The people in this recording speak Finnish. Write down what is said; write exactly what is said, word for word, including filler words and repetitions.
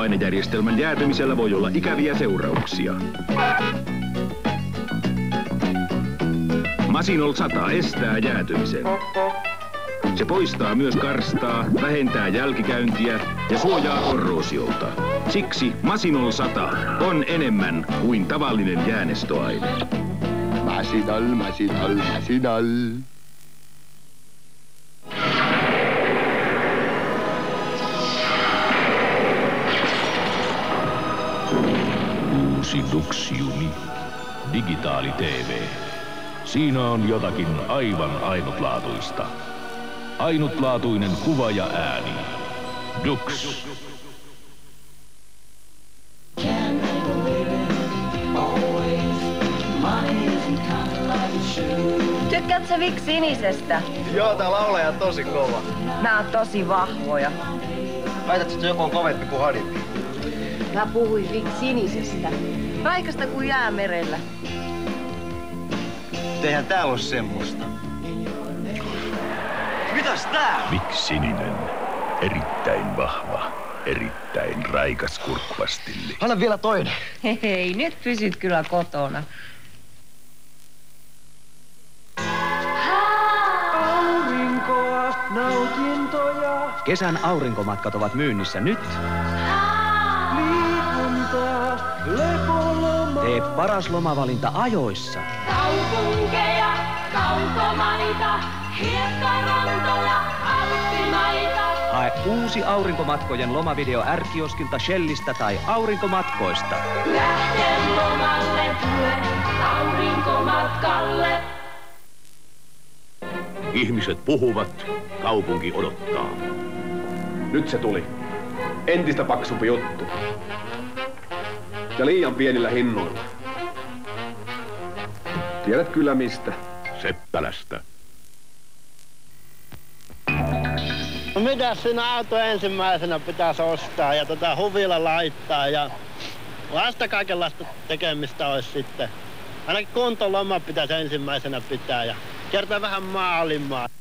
polttoainejärjestelmän jäätymisellä voi olla ikäviä seurauksia. Masinol sata estää jäätymisen. Se poistaa myös karstaa, vähentää jälkikäyntiä ja suojaa korroosiolta. Siksi Masinol sata on enemmän kuin tavallinen jäänestoaine. Masinol, Masinol, Masinol. Uusi Dux Unique. Digitaali T V. Siinä on jotakin aivan ainutlaatuista. Ainutlaatuinen kuva ja ääni. Dux. Tykkäätkö sä Vic Sinisestä? Joo, tää laulaja on tosi kova. Nää on tosi vahvoja. Väitätkö, että joku on kovempi kuin Hadid? Mä puhuin Vic Sinisestä. Raikasta kuin jäämerellä. Eihän täällä oo semmoista. Mitäs tää? Vic Sininen. Erittäin vahva. Erittäin raikas kurkkupastilli. Anna vielä toinen. Hei, nyt pysyt kyllä kotona. Aurinkoa, nautintoja. Kesän aurinkomatkat ovat myynnissä nyt. Liikuntaa, lepoloma. Tee paras lomavalinta ajoissa. Kaupunkeja, kaukomaita, hiekkarantoja, alppimaita. Hae uusi aurinkomatkojen lomavideo R-kioskilta, Shellistä tai Aurinkomatkoista. Lähde lomalle, tue aurinkomatkalle. Ihmiset puhuvat, kaupunki odottaa. Nyt se tuli. Entistä paksumpi juttu. Ja liian pienillä hinnoilla. Tiedät kyllä mistä. Seppälästä. No mitäs siinä auto ensimmäisenä pitäisi ostaa ja tota huvilla laittaa ja vasta kaikenlaista tekemistä olisi sitten. Ainakin kuntoloma pitäisi ensimmäisenä pitää ja kertaa vähän maailmaa.